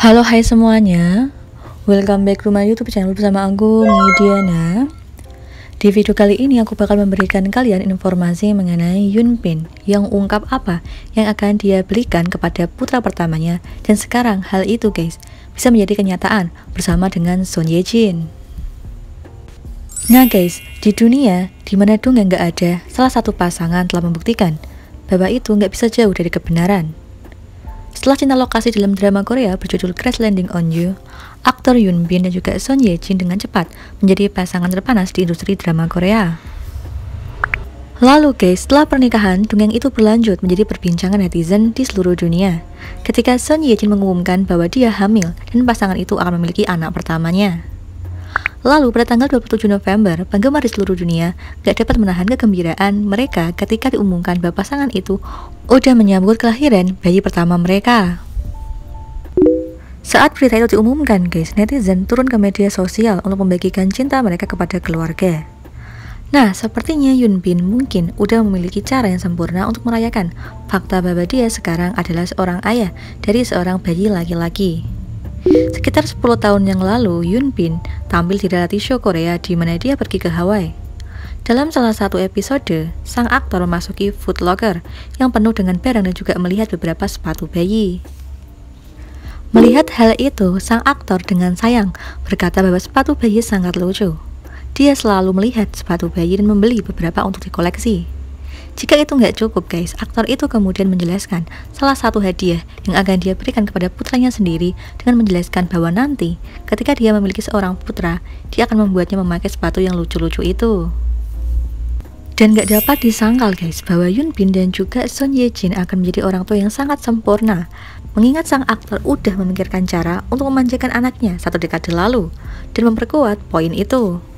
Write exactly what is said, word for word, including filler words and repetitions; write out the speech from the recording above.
Halo hai semuanya, welcome back to my YouTube channel bersama aku Midiana. Di video kali ini aku bakal memberikan kalian informasi mengenai Yoon Bin yang ungkap apa yang akan dia belikan kepada putra pertamanya. Dan sekarang hal itu guys bisa menjadi kenyataan bersama dengan Son Ye Jin. Nah guys, di dunia dimana dongeng nggak ada, salah satu pasangan telah membuktikan bahwa itu nggak bisa jauh dari kebenaran. Setelah cinta lokasi dalam drama Korea berjudul Crash Landing on You, aktor Yoon Bin dan juga Son Ye Jin dengan cepat menjadi pasangan terpanas di industri drama Korea. Lalu guys, setelah pernikahan, dongeng itu berlanjut menjadi perbincangan netizen di seluruh dunia ketika Son Ye Jin mengumumkan bahwa dia hamil dan pasangan itu akan memiliki anak pertamanya. Lalu pada tanggal dua puluh tujuh November, penggemar di seluruh dunia gak dapat menahan kegembiraan mereka ketika diumumkan bahwa pasangan itu udah menyambut kelahiran bayi pertama mereka. Saat berita itu diumumkan guys, netizen turun ke media sosial untuk membagikan cinta mereka kepada keluarga. Nah, sepertinya Yoon Bin mungkin udah memiliki cara yang sempurna untuk merayakan fakta bahwa dia sekarang adalah seorang ayah dari seorang bayi laki-laki. Sekitar sepuluh tahun yang lalu, Yoon Bin tampil di reality show Korea di mana dia pergi ke Hawaii. Dalam salah satu episode, sang aktor memasuki Foot Locker yang penuh dengan barang dan juga melihat beberapa sepatu bayi. Melihat hal itu, sang aktor dengan sayang berkata bahwa sepatu bayi sangat lucu. Dia selalu melihat sepatu bayi dan membeli beberapa untuk dikoleksi. Jika itu nggak cukup guys, aktor itu kemudian menjelaskan salah satu hadiah yang akan dia berikan kepada putranya sendiri dengan menjelaskan bahwa nanti ketika dia memiliki seorang putra, dia akan membuatnya memakai sepatu yang lucu-lucu itu. Dan gak dapat disangkal guys bahwa Yoon Bin dan juga Son Ye Jin akan menjadi orang tua yang sangat sempurna, mengingat sang aktor udah memikirkan cara untuk memanjakan anaknya satu dekade lalu dan memperkuat poin itu.